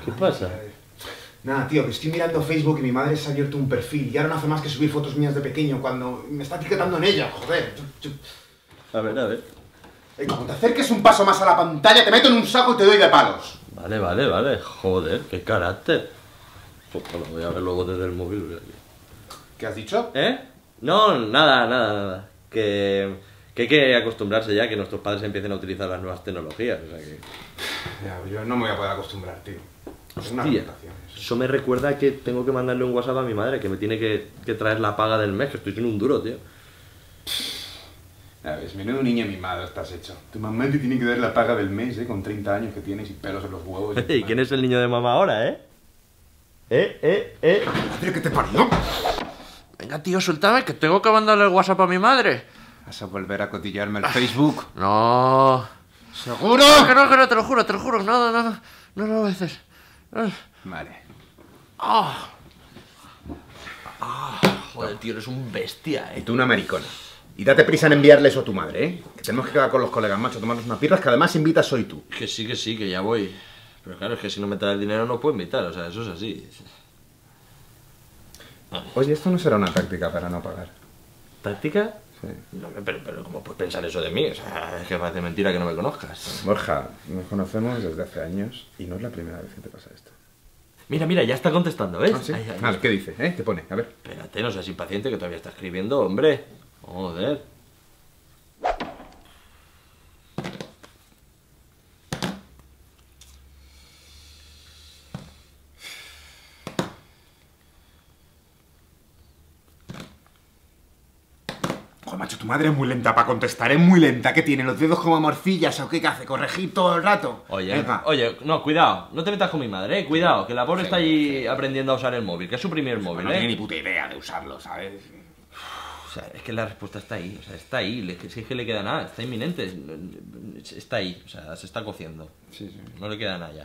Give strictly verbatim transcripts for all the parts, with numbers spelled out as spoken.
¿Qué pasa? Nada, tío, que estoy mirando Facebook y mi madre se ha abierto un perfil y ahora no hace más que subir fotos mías de pequeño cuando me está etiquetando en ella, joder. Yo, yo... A ver, a ver. Eh, como te acerques un paso más a la pantalla, te meto en un saco y te doy de palos. Vale, vale, vale. Joder, qué carácter. Pues lo voy a ver luego desde el móvil. ¿Qué has dicho? ¿Eh? No, nada, nada, nada. Que, que hay que acostumbrarse ya que nuestros padres empiecen a utilizar las nuevas tecnologías. O sea que... Ya, yo no me voy a poder acostumbrar, tío. Es una Hostia, tentación, eso. eso me recuerda que tengo que mandarle un WhatsApp a mi madre que me tiene que, que traer la paga del mes, que estoy siendo un duro, tío. Ya ves, menudo niño mimado estás hecho. Tu mamá te tiene que dar la paga del mes, ¿eh? Con treinta años que tienes y pelos en los huevos. ¿Y, ¿Y quién es el niño de mamá ahora, eh? ¿Eh, eh, eh? ¿Madre que te parió? Venga, tío, suéltame, que tengo que mandarle el WhatsApp a mi madre. ¿Vas a volver a cotillarme el Facebook? No. ¿Seguro? Que no, que no, te lo juro, te lo juro. No, no, no. No lo veces. Vale. Oh. Oh, joder, tío, eres un bestia, Y eh. tú una maricona. Y date prisa en enviarle eso a tu madre, ¿eh? Que tenemos que quedar con los colegas, macho, tomarnos unas birras, que además invitas hoy tú. Que sí, que sí, que ya voy. Pero claro, es que si no me trae el dinero no puedo invitar, o sea, eso es así. Oye, esto no será una táctica para no pagar. ¿Táctica? Sí. No, pero, pero ¿cómo puedes pensar eso de mí? O sea, es que parece mentira que no me conozcas. Borja, nos conocemos desde hace años y no es la primera vez que te pasa esto. Mira, mira, ya está contestando, ¿ves? ¿Ah, sí? Ay, ay, Vale, ¿qué dice? ¿Eh? ¿Qué pone? A ver. Espérate, no seas impaciente que todavía está escribiendo, hombre. Joder. Joder, macho, tu madre es muy lenta para contestar, es muy lenta. ¿Qué tiene? ¿Los dedos como morcillas o qué? ¿Qué hace? ¿Corregir todo el rato? Oye, Venga. oye, no, cuidado, no te metas con mi madre, eh, cuidado, que la pobre está allí aprendiendo a usar el móvil, que es su primer móvil, No eh. tiene ni puta idea de usarlo, ¿sabes? O sea, es que la respuesta está ahí, o sea, está ahí, le- si es que le queda nada, está inminente, está ahí, o sea, se está cociendo. Sí, sí. No le queda nada ya.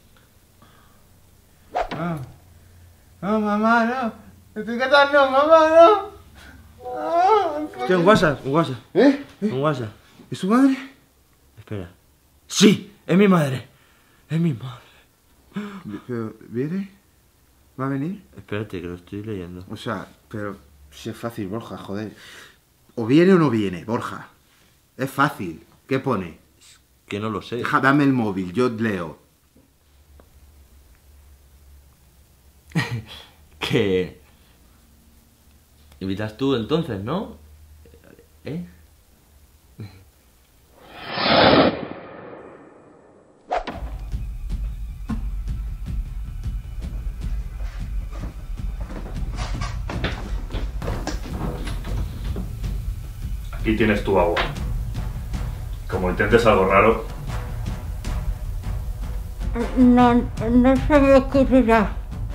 No. No, mamá, no. Etiquetas no, mamá, no. Tío, un WhatsApp, un WhatsApp, ¿Eh? un WhatsApp. ¿Es su madre? Espera. ¡Sí! ¡Es mi madre! ¡Es mi madre! ¿Pero viene? ¿Va a venir? Espérate, que lo estoy leyendo. O sea, pero si es fácil, Borja, joder. O viene o no viene, Borja. Es fácil. ¿Qué pone? Que no lo sé. Deja, dame el móvil, yo leo. Que... Invitas tú entonces, ¿no? ¿Eh? Aquí tienes tu agua. Como intentes algo raro, No, no se me ocurrirá.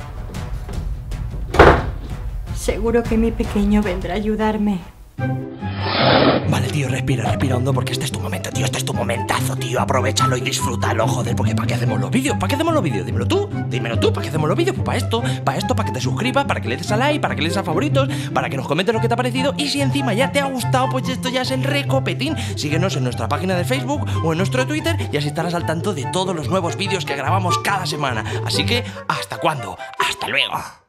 Seguro que mi pequeño vendrá a ayudarme. Vale, tío, respira, respira hondo porque este es tu momento, tío, este es tu momentazo, tío. Aprovechalo y disfrútalo, joder, porque ¿para qué hacemos los vídeos? ¿Para qué hacemos los vídeos? Dímelo tú, dímelo tú, ¿para qué hacemos los vídeos? Pues para esto, para esto, para que te suscribas, para que le des a like, para que le des a favoritos, para que nos comentes lo que te ha parecido y si encima ya te ha gustado, pues esto ya es el recopetín. Síguenos en nuestra página de Facebook o en nuestro Twitter y así estarás al tanto de todos los nuevos vídeos que grabamos cada semana. Así que, ¿hasta cuándo? ¡Hasta luego!